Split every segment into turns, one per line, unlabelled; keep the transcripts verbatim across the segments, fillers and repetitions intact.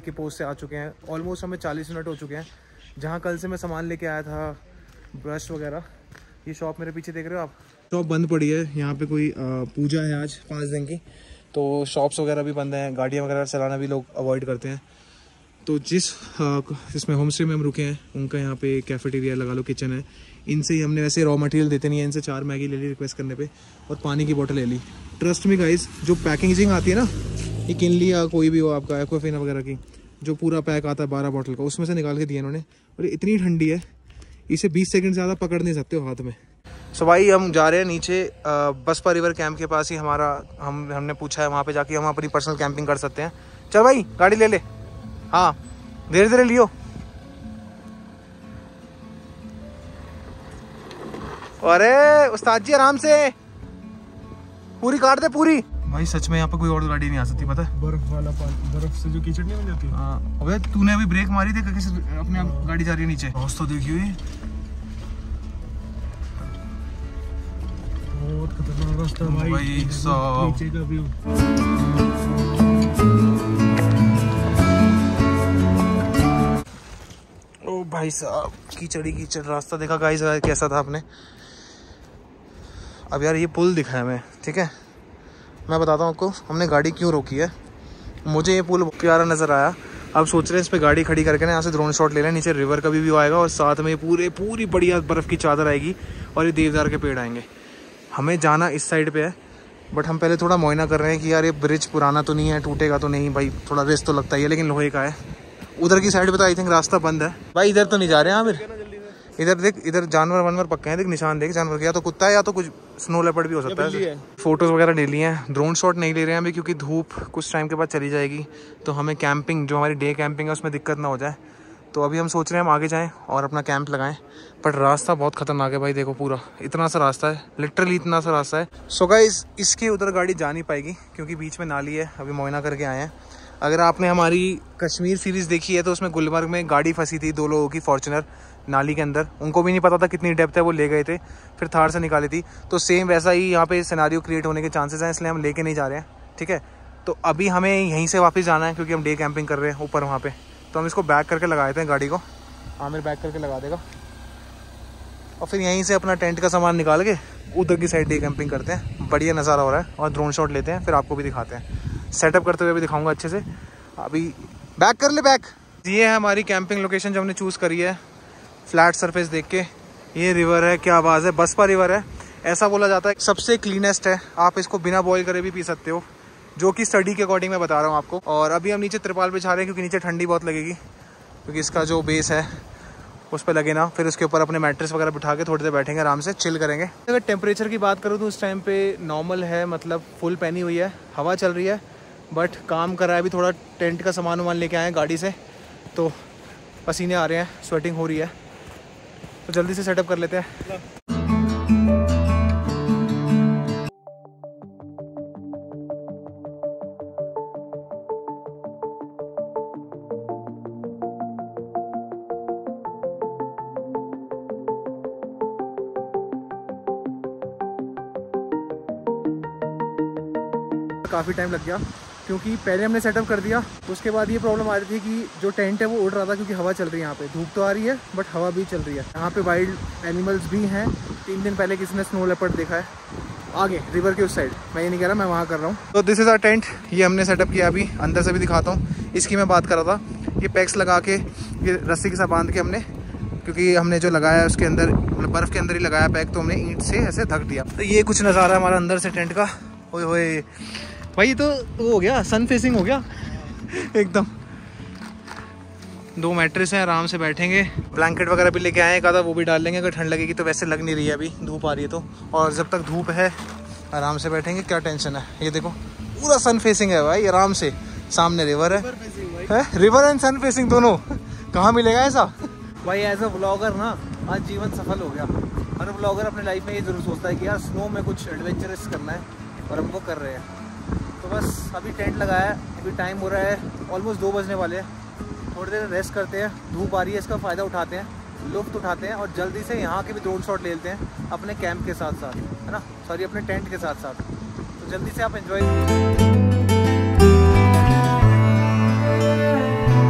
की पोस्ट से आ चुके हैं। ऑलमोस्ट हमें चालीस मिनट हो चुके हैं। जहाँ कल से मैं सामान लेके आया था, ब्रश वगैरह, ये शॉप मेरे पीछे देख रहे हो आप, शॉप बंद पड़ी है। यहाँ पे कोई पूजा है आज पाँच दिन की, तो शॉप्स वगैरह भी बंद हैं, गाड़ियाँ वगैरह चलाना भी लोग अवॉइड करते हैं। तो जिस जिसमें होम स्टे में हम रुके हैं उनका यहाँ पे कैफेटेरिया लगा लो, किचन है। इनसे ही हमने वैसे रॉ मटेरियल देते नहीं है, इनसे चार मैगी ले ली रिक्वेस्ट करने पे और पानी की बोतल ले ली। ट्रस्ट मी गाइस, जो पैकेजिंग आती है ना, ये किनली या कोई भी हो आपका एक्वाफिना वगैरह की, जो पूरा पैक आता है बारह बोतल का, उसमें से निकाल के दिया इन्होंने। और ये इतनी ठंडी है, इसे बीस सेकंड ज़्यादा पकड़ नहीं सकते हो हाथ में। सो so भाई हम जा रहे हैं नीचे बसपा रिवर कैंप के पास ही हमारा, हम हमने पूछा है वहाँ पे जाके हम अपनी पर्सनल कैंपिंग कर सकते हैं। चल भाई गाड़ी ले ले, हाँ धीरे धीरे लियो। अरे उस्ताद जी आराम से, पूरी काट दे पूरी। भाई सच में यहाँ पे कोई और गाड़ी नहीं आ सकती, पता है?
बर्फ वाला पानी, बर्फ से जो कीचड़ नहीं बन जाती।
हाँ अबे तूने अभी ब्रेक मारी थी, किसी अपने आप गाड़ी जा रही है नीचे। रास्ता देखियो, ये
बहुत खतरनाक रास्ता भाई।
भाई साहब
नीचे का व्यू।
ओ भाई साहब कीचड़ी कीचड़ रास्ता देखा गाइस कैसा था आपने। अब यार ये पुल दिखा है हमें, ठीक है मैं बताता हूँ आपको हमने गाड़ी क्यों रोकी है। मुझे ये पुल प्यारा नज़र आया। अब सोच रहे हैं इस पे गाड़ी खड़ी करके ना यहाँ से ड्रोन शॉट ले लें, नीचे रिवर का भी व्यू आएगा और साथ में पूरे पूरी बढ़िया बर्फ़ की चादर आएगी और ये देवदार के पेड़ आएंगे। हमें जाना इस साइड पे है, बट हम पहले थोड़ा मुआयना कर रहे हैं कि यार ये ब्रिज पुराना तो नहीं है, टूटेगा तो नहीं भाई, थोड़ा रिस्क तो लगता ही है, लेकिन लोहे का है। उधर की साइड पे तो आई थिंक रास्ता बंद है। भाई इधर तो नहीं जा रहे हैं आमिर, इधर देख, इधर जानवर वानवर पक्के हैं, देख निशान देख जानवर के, या तो कुत्ता है या तो कुछ स्नो लेपर्ड भी हो सकता है। फोटोज़ वगैरह ले लिए हैं, ड्रोन शॉट नहीं ले रहे हैं अभी क्योंकि धूप कुछ टाइम के बाद चली जाएगी, तो हमें कैंपिंग जो हमारी डे कैंपिंग है उसमें दिक्कत ना हो जाए। तो अभी हम सोच रहे हैं हम आगे जाएं और अपना कैंप लगाएं, बट रास्ता बहुत खतरनाक है भाई। देखो पूरा इतना सा रास्ता है, लिटरली इतना सा रास्ता है। सो गाइस इसके उधर गाड़ी जा नहीं पाएगी क्योंकि बीच में नाली है, अभी मुआयना करके आए हैं। अगर आपने हमारी कश्मीर सीरीज़ देखी है तो उसमें गुलमर्ग में गाड़ी फंसी थी दो लोगों की, फॉर्च्यूनर नाली के अंदर, उनको भी नहीं पता था कितनी डेप्थ है, वो ले गए थे, फिर थार से निकाली थी। तो सेम वैसा ही यहाँ पे सिनेरियो क्रिएट होने के चांसेस हैं, इसलिए हम लेके नहीं जा रहे हैं, ठीक है। तो अभी हमें यहीं से वापस जाना है क्योंकि हम डे कैंपिंग कर रहे हैं ऊपर वहाँ पे। तो हम इसको बैक करके लगा देते हैं गाड़ी को, आमिर बैक करके लगा देगा और फिर यहीं से अपना टेंट का सामान निकाल के उधर की साइड डे कैंपिंग करते हैं। बढ़िया नज़ारा हो रहा है और ड्रोन शॉट लेते हैं, फिर आपको भी दिखाते हैं, सेटअप करते हुए भी दिखाऊंगा अच्छे से। अभी बैक कर ले बैक। ये है हमारी कैंपिंग लोकेशन जो हमने चूज़ करी है, फ्लैट सरफेस देख के। ये रिवर है, क्या आवाज़ है, बसपा रिवर है। ऐसा बोला जाता है सबसे क्लीनेस्ट है, आप इसको बिना बॉयल करे भी पी सकते हो, जो कि स्टडी के अकॉर्डिंग मैं बता रहा हूँ आपको। और अभी हम नीचे त्रिपाल बिछा रहे हैं क्योंकि नीचे ठंडी बहुत लगेगी, क्योंकि इसका जो बेस है उस पर लगे ना, फिर उसके ऊपर अपने मैट्रेस वगैरह बिठा के थोड़ी देर बैठेंगे, आराम से चिल करेंगे। अगर टेम्परेचर की बात करूँ तो उस टाइम पे नॉर्मल है, मतलब फुल पहनी हुई है, हवा चल रही है, बट काम कर रहा है। अभी थोड़ा टेंट का सामान वामान लेके आए हैं गाड़ी से, तो पसीने आ रहे हैं, स्वेटिंग हो रही है, तो जल्दी से सेटअप कर लेते हैं। काफ़ी टाइम लग गया क्योंकि पहले हमने सेटअप कर दिया, उसके बाद ये प्रॉब्लम आ रही थी कि जो टेंट है वो उड़ रहा था क्योंकि हवा चल रही है। यहाँ पे धूप तो आ रही है बट हवा भी चल रही है। यहाँ पे वाइल्ड एनिमल्स भी हैं। तीन दिन पहले किसी ने स्नो लेपर्ड देखा है आगे रिवर के उस साइड, मैं ये नहीं कह रहा, मैं वहाँ कर रहा हूँ। तो दिस इज़ आवर टेंट, ये हमने सेटअप किया, अभी अंदर से भी दिखाता हूँ। इसकी मैं बात कर रहा था, ये पैक्स लगा के, ये रस्सी के साथ बांध के हमने, क्योंकि हमने जो लगाया है उसके अंदर, मतलब बर्फ़ के अंदर ही लगाया पैक, तो हमने ईंट से ऐसे ढक दिया। तो ये कुछ नज़ारा हमारा अंदर से टेंट का। ओए होए भाई, तो वो हो गया, सन फेसिंग हो गया एकदम। दो मैट्रेस हैं, आराम से बैठेंगे। ब्लैंकेट वगैरह भी लेके आए हैं, कहा वो भी डाल लेंगे अगर ठंड लगेगी तो। वैसे लग नहीं रही है, अभी धूप आ रही है तो, और जब तक धूप है आराम से बैठेंगे, क्या टेंशन है। ये देखो पूरा सन फेसिंग है भाई, आराम से, सामने रिवर है, है? रिवर एंड सन फेसिंग दोनों। कहाँ मिलेगा ऐसा भाई। एज अ व्लॉगर ना आज जीवन सफल हो गया। हर व्लॉगर अपने लाइफ में ये जरूर सोचता है कि यार स्नो में कुछ एडवेंचरस करना है, और हम वो कर रहे हैं। तो बस अभी टेंट लगाया है, अभी टाइम हो रहा है ऑलमोस्ट दो बजने वाले हैं। थोड़ी देर रेस्ट करते हैं, धूप आ रही है, इसका फ़ायदा उठाते हैं, लुफ्त उठाते हैं, और जल्दी से यहाँ के भी ड्रोन शॉट ले लेते हैं अपने कैंप के साथ साथ, है ना, सॉरी अपने टेंट के साथ साथ। तो जल्दी से आप एंजॉय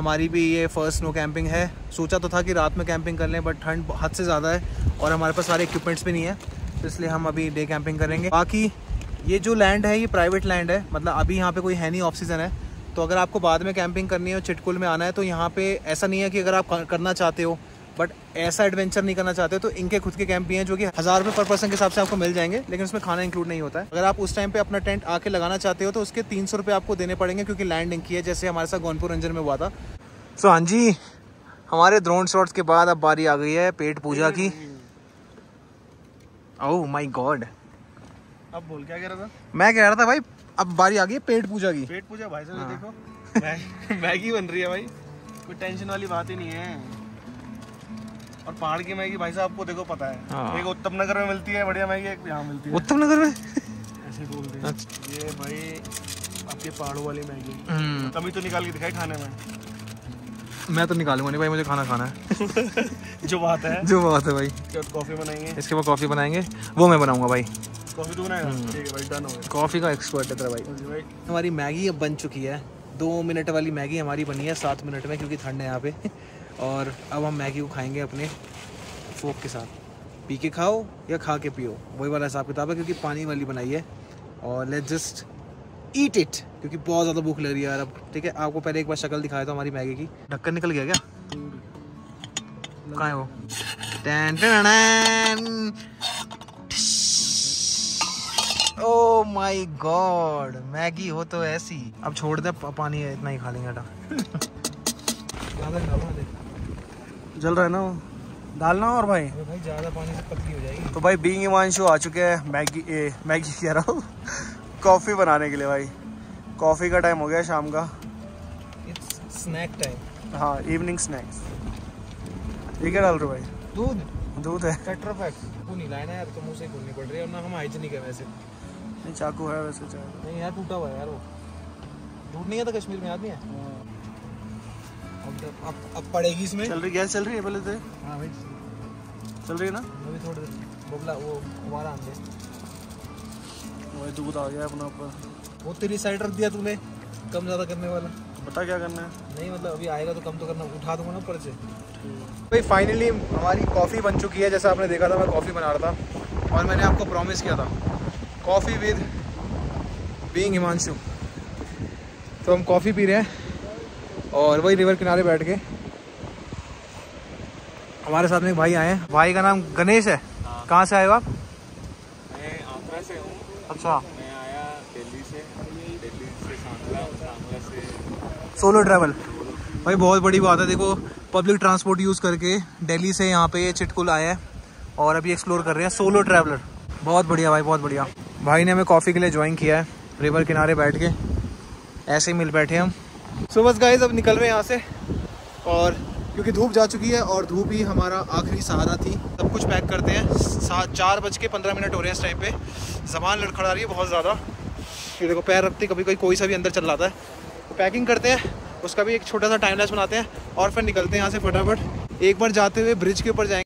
हमारी भी ये फर्स्ट स्नो कैंपिंग है। सोचा तो था कि रात में कैंपिंग कर लें, बट ठंड हद से ज़्यादा है और हमारे पास सारे इक्विपमेंट्स भी नहीं है, तो इसलिए हम अभी डे कैंपिंग करेंगे। बाकी ये जो लैंड है ये प्राइवेट लैंड है, मतलब अभी यहाँ पे कोई है नहीं, ऑफ सीज़न है। तो अगर आपको बाद में कैंपिंग करनी है और चिटकुल में आना है तो यहाँ पे ऐसा नहीं है कि अगर आप करना चाहते हो बट ऐसा एडवेंचर नहीं करना चाहते तो इनके खुद के कैंप भी हैं जो कि हज़ार रुपये पर पर्सन के हिसाब से आपको मिल जाएंगे, लेकिन उसमें खाना इंक्लूड नहीं होता है। अगर आप उस टाइम पे अपना टेंट आके लगाना चाहते हो तो उसके तीन सौ रुपये आपको देने पड़ेंगे, क्योंकि लैंड इनकी है, जैसे हमारे साथ गोनपुर रंजन में हुआ था। सो हाँ जी, हमारे ड्रोन शॉट्स के बाद अब बारी आ गई है पेट पूजा की। ओह माय गॉड,
अब बोल क्या कह रहा था?
मैं कह रहा था भाई अब बारी आ गई है पेट पूजा की।
पेट पूजा भाई साहब, हाँ। देखो मैगी बन रही है भाई, कोई टेंशन वाली बात ही नहीं है। और पहाड़ की मैगी भाई साहब आपको देखो पता है, हाँ। एक उत्तम नगर में मिलती है बढ़िया मैगी, एक यहाँ मिलती है।
उत्तम नगर में
ऐसे बोलते हैं। ये भाई आपके पहाड़ों वाली मैगी, कभी तो निकाल के दिखाई खाने में।
मैं तो निकालूंगा नहीं भाई, मुझे खाना खाना है।
जो बात है
जो बात है भाई।
कॉफी बनाएंगे,
इसके बाद कॉफी बनाएंगे, वो मैं बनाऊंगा भाई।
कॉफी तो बनाएगा? ठीक है भाई, डन हो गया।
कॉफी का एक्सपर्ट है तेरा भाई।
भाई
हमारी मैगी अब बन चुकी है, दो मिनट वाली मैगी हमारी बनी है सात मिनट में, क्योंकि ठंड है यहाँ पे। और अब हम मैगी को खाएंगे अपने फोक के साथ। पी के खाओ या खा के पियो, वही वाला हिसाब किताब है, क्योंकि पानी वाली बनाई है। और लेट्स जस्ट ईट इट, क्योंकि बहुत ज़्यादा भूख लग रही है यार अब। ठीक है, आपको पहले एक बार शक्ल दिखाया था हमारी मैगी की। ढक्कन निकल गया क्या? कहाँ है वो? टैन टैन। ओह माय गॉड, मैगी हो तो ऐसी। अब छोड़ दे, पानी है इतना ही खा लेंगे।
जल रहा है ना वो, डालना। और भाई
भाई ज़्यादा पानी से पतली हो जाएगी।
तो भाई बीइंग हिमांशु आ चुके हैं मैगी ए मैगी कह रहा हूँ कॉफ़ी बनाने के लिए। भाई कॉफ़ी का टाइम हो गया शाम का,
इट्स स्नैक टाइम।
हाँ, इवनिंग स्नैक्स। ये क्या डाल रहे हो भाई?
दूध।
दूध है।
टेट्रापैक वो नहीं लाना यार, तो मुँह से खोलनी पड़ रही है, और ना हम हाइजीनिक है वैसे।
नहीं, चाकू है वैसे। चाकू
नहीं यार, टूटा हुआ है यार वो। दूध नहीं है तो कश्मीर में याद नहीं है। अब अब अब पड़ेगी इसमें।
चल रही गैस चल रही है पहले से?
हाँ भाई
चल रही है ना।
अभी थोड़ी देर बबला वो हमारा आंदे
भाई दूध आ गया अपना ऊपर।
वो तेरी साइड रख दिया तूने, कम ज़्यादा करने वाला।
बता क्या करना है?
नहीं मतलब अभी आएगा तो कम तो करना, उठा दूंगा ना ऊपर से। भाई फाइनली हमारी कॉफ़ी बन चुकी है। जैसा आपने देखा था मैं कॉफ़ी बना रहा था, और मैंने आपको प्रॉमिस किया था कॉफ़ी विद बीइंग हिमांशु। तो हम कॉफ़ी पी रहे हैं और वही रिवर किनारे बैठ के। हमारे साथ में एक भाई आए हैं, भाई का नाम गणेश है। हाँ। कहाँ से आए हो आप?
मैं आगरा से हूँ।
अच्छा।
मैं आया दिल्ली से, दिल्ली से सांगला, सांगला से
सोलो ट्रैवल। भाई बहुत बड़ी बात है, देखो पब्लिक ट्रांसपोर्ट यूज़ करके दिल्ली से यहाँ पे ये चिटकुल आए हैं और अभी एक्सप्लोर कर रहे हैं, सोलो ट्रैवलर। बहुत बढ़िया भाई, बहुत बढ़िया। भाई ने हमें कॉफ़ी के लिए ज्वाइन किया है, रिवर किनारे बैठ के ऐसे ही मिल बैठे हम। सो बस गाइस अब निकल रहे हैं यहाँ से, और क्योंकि धूप जा चुकी है और धूप ही हमारा आखिरी सहारा थी। सब कुछ पैक करते हैं। सात चार बज के पंद्रह मिनट हो रहे हैं इस टाइम पे। ज़बान लड़खड़ा रही है बहुत ज़्यादा। ये देखो पैर रखते कभी कोई कोई सा भी अंदर चल जाता है। तो पैकिंग करते हैं, उसका भी एक छोटा सा टाइम लैप्स बनाते हैं और फिर निकलते हैं यहाँ से फटाफट। एक बार जाते हुए ब्रिज के ऊपर जाएंगे।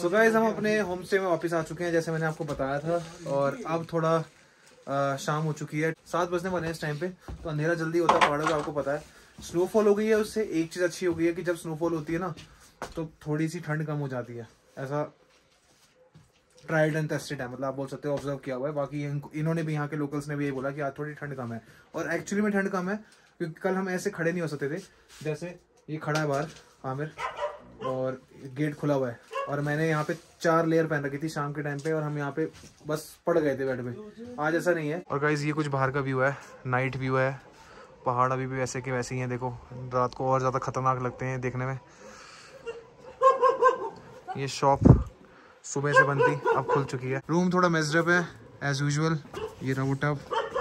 सो गाइस हम अपने होम स्टे में वापस आ चुके हैं जैसे मैंने आपको बताया था, और अब थोड़ा आ, शाम हो चुकी है, सात बजने वाले हैं इस टाइम पे, तो अंधेरा जल्दी होता है पहाड़ों का, आपको पता है। स्नोफॉल हो गई है, उससे एक चीज़ अच्छी हो गई है कि जब स्नोफॉल होती है ना तो थोड़ी सी ठंड कम हो जाती है। ऐसा ट्राइड एंड टेस्टेड है, मतलब आप बोल सकते हो ऑब्जर्व किया हुआ है। बाकी इन, इन्होंने भी, यहाँ के लोकल्स ने भी ये बोला कि आज थोड़ी ठंड कम है, और एक्चुअली में ठंड कम है क्योंकि कल हम ऐसे खड़े नहीं हो सकते थे। जैसे ये खड़ा है बाहर आमिर, और गेट खुला हुआ है, और मैंने यहाँ पे चार लेयर पहन रखी थी शाम के टाइम पे, और हम यहाँ पे बस पड़ गए थे बेड पे। आज ऐसा नहीं है। और गाइस ये कुछ बाहर का व्यू है, नाइट व्यू है, पहाड़ अभी भी वैसे के वैसे ही हैं। देखो रात को और ज़्यादा खतरनाक लगते हैं देखने में। ये शॉप सुबह से बनती अब खुल चुकी है। रूम थोड़ा मेस्ड अप है एज यूजुअल। ये रहा वो टब,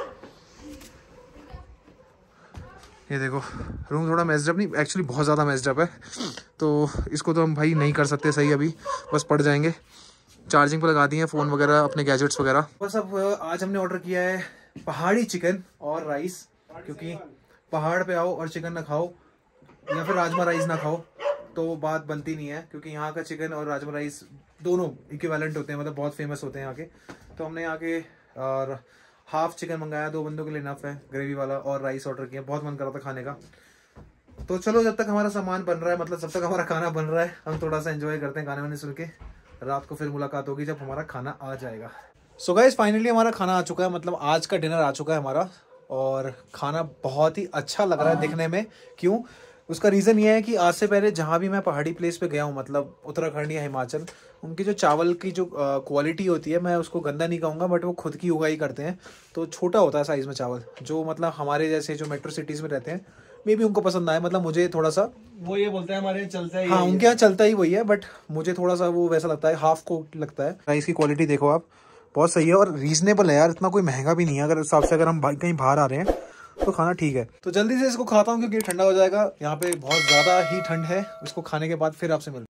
ये देखो रूम थोड़ा मेस्ड अप नहीं, एक्चुअली बहुत ज़्यादा मेस्ड अप है, तो इसको तो हम भाई नहीं कर सकते सही अभी, बस पड़ जाएंगे। चार्जिंग पर लगा दी है फ़ोन वगैरह, अपने गैजेट्स वगैरह। बस अब आज हमने ऑर्डर किया है पहाड़ी चिकन और राइस, क्योंकि पहाड़ पे आओ और चिकन ना खाओ या फिर राजमा राइस ना खाओ तो बात बनती नहीं है, क्योंकि यहाँ का चिकन और राजमा राइस दोनों इक्विवेलेंट होते हैं, मतलब बहुत फेमस होते हैं यहाँ के। तो हमने यहाँ के और हाफ चिकन मंगाया, दो बंदों के लिए इनफ है, ग्रेवी वाला, और राइस ऑर्डर किया। बहुत मन कर रहा था खाने का, तो चलो जब तक हमारा सामान बन रहा है, मतलब जब तक हमारा खाना बन रहा है, हम थोड़ा सा एंजॉय करते हैं गाने वाने सुन के। रात को फिर मुलाकात होगी जब हमारा खाना आ जाएगा। सो गाइस फाइनली हमारा खाना आ चुका है, मतलब आज का डिनर आ चुका है हमारा, और खाना बहुत ही अच्छा लग रहा है दिखने में। क्यों? उसका रीज़न ये है कि आज से पहले जहाँ भी मैं पहाड़ी प्लेस पे गया हूँ, मतलब उत्तराखंड या हिमाचल, उनकी जो चावल की जो क्वालिटी होती है, मैं उसको गंदा नहीं कहूँगा, बट वो खुद की उगाई करते हैं, तो छोटा होता है साइज़ में चावल, जो मतलब हमारे जैसे जो मेट्रो सिटीज़ में रहते हैं मे भी उनको पसंद आए। मतलब मुझे थोड़ा सा
वो ये बोलते हैं हमारे यहाँ चलता है,
हाँ उनके यहाँ चलता ही वही है, बट मुझे थोड़ा सा वो वैसा लगता है, हाफ को लगता है। राइस की क्वालिटी देखो आप, बहुत सही है और रीजनेबल है यार, इतना कोई महंगा भी नहीं है अगर हिसाब से, अगर हम कहीं बाहर आ रहे हैं तो खाना ठीक है। तो जल्दी से इसको खाता हूँ क्योंकि ठंडा हो जाएगा, यहाँ पे बहुत ज़्यादा ही ठंड है। इसको खाने के बाद फिर आपसे मिलते हैं।